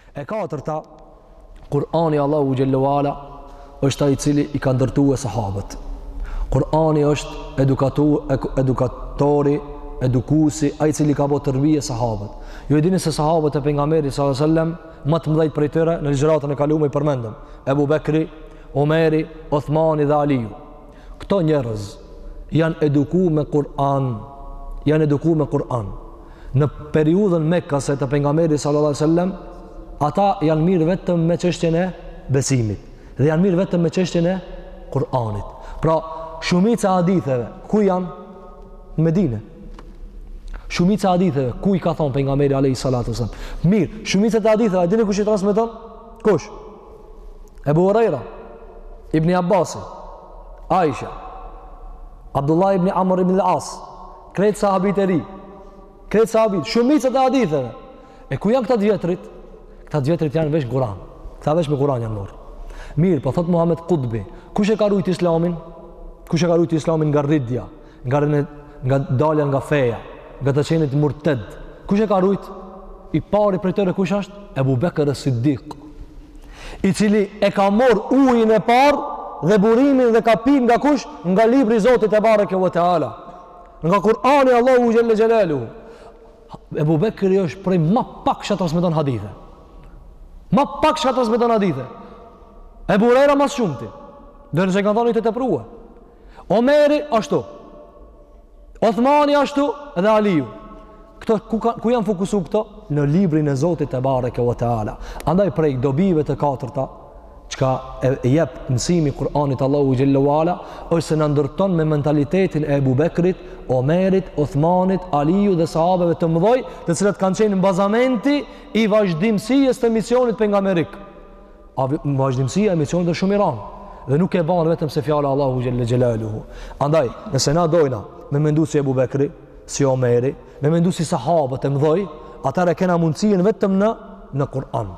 E katërta, Kur'ani Allahu xhallahu ala është ai i cili i ka ndërtuar sahabët. Kur'ani është edukatori, edukuesi, ai i cili ka bërë tërbije sahabët. Ju e dini se sahabët e pejgamberit sallallahu alajhi wasallam më të mëdhej prej tyre në ligjëratën e kaluar i përmendëm, Ebu Bekri, Omeri, Uthmani dhe Aliu. Këto njerëz janë edukuar me Kur'an. Në periudhën Mekkase të pejgamberit sallallahu alajhi wasallam, ata janë mirë vetëm me çështjen e besimit dhe janë mirë vetëm me çështjen e Kur'anit. Pra, shumica e haditheve ku janë? Në Medinë. Shumica e haditheve ku i ka thonë pejgamberi alayhi salatu wasallam? Mirë, shumica e haditheve, a dini kush i transmeton? Kush? Ebu Huraira, Ibn Abbas, Aisha, Abdullah ibn Amr ibn al-As, krejt sahabit e ri, krejt sahabit, shumica e haditheve. E ku janë këta djetrit? Këta djetrit janë veç Kur'an. Këta veç me Kur'an janë morë. Mirë, po thot Muhammed Qutbi, kush e ka rujt islamin? Kush e ka rujt islamin nga rridja, nga dalja nga feja, nga të qenit murted? Kush e ka rujt? I pari për tëre kush është? Ebu Bekër Siddiq, i cili e ka morë ujin e parë dhe burimin dhe ka pin nga kush? Nga libri i Zotit e bareke ve teala, nga Kur'ani Allahu xhelle xhelaluhu. Ebu Bekri është prej ma pak që transmeton hadithe. Ma pak që transmeton hadithe. Ebu Huraira mas shumëti, dhe nëse kanë thonë i të tepruhe. Omeri ashtu, Othmani ashtu dhe Aliu. Këto, ku janë fokusu këto? Në librin e Zotit e bareke ve teala. Andaj prej dobive të katërta çka e jep mësimi Kur'anit Allahu xhallahu ala është se na ndërton me mentalitetin e Ebu Bekrit, Omerit, Othmanit, Aliu dhe sahabeve të mëdhoj, të cilët kanë qenë në bazamenti i vazhdimësisë të misionit pejgamberik. Vazhdimësia e misionit është shumë i rëndë dhe nuk e bën vetëm se fjala Allahu xhallahu xhelaluhu. Andaj, nëse na dojna me mendu si Ebu Bekri, si Omeri, me mendu si sahabët e mëdhoj, atëre kena mundësinë vetëm në Kur'an.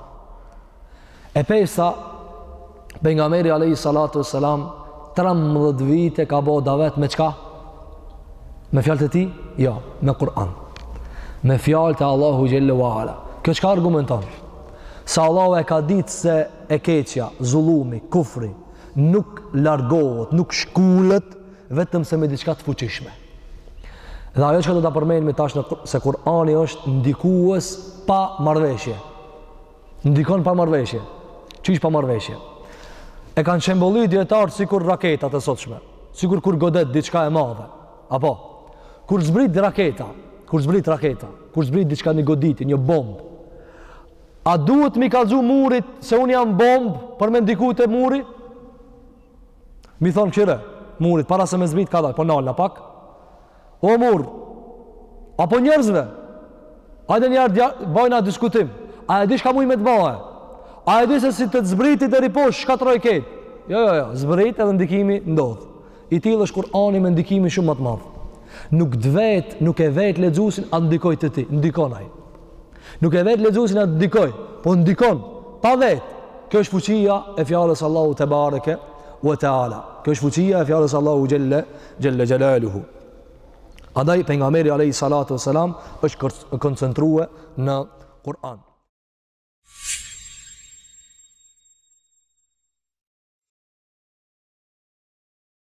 E pesa, pejgamberi alayhi salatu wassalam 13 vite ka bëu davet me çka? Me fjalët e tij? Jo, me Kur'an. Me fjalët e Allahu xhallahu ala. Kjo çka argumenton? Se Allahu e ka ditë se e keqja, zullumi, kufri nuk largohet, nuk shkullet vetëm se me diçka të fuqishme. Dhe ajo që do ta përmendim tash se Kur'ani është ndikues pa marrëveshje. Ndikon pa marrëveshje. Çish pa marrëveshje? E kanë shembulluar dietarët sikur raketat e sotshme, sikur kur godet diçka e madhe. Apo kur zbrit raketa, kur zbrit diçka në goditje, një bombë. A duhet mi kallzu murit se un jam bombë për me ndiku te muri? Mi thon këshire, murit para se me zbrit ka dal, po nalna pak. O mur, apo njerëzve, hajde njerë bajna diskutim, a e di shka muj me të bëhe? A e di se si të zbriti dhe riposh, shkatroj ketë? Jo, zbrit edhe ndikimi ndodhë. I tillë është Kur'ani me ndikimi shumë më të madhë. Nuk e vetë lexuesin a ndikoj të ti, ndikonaj. Nuk e vetë lexuesin a ndikoj, po ndikon, pa vetë. Kjo është fuqia e fjalës Allahu te bareke ve teala. Kjo është fuqia e fjalës Allahu xhelle xhelaluhu. Andaj pejgamberi alayhi salatu wassalam është koncentruar në Kur'an.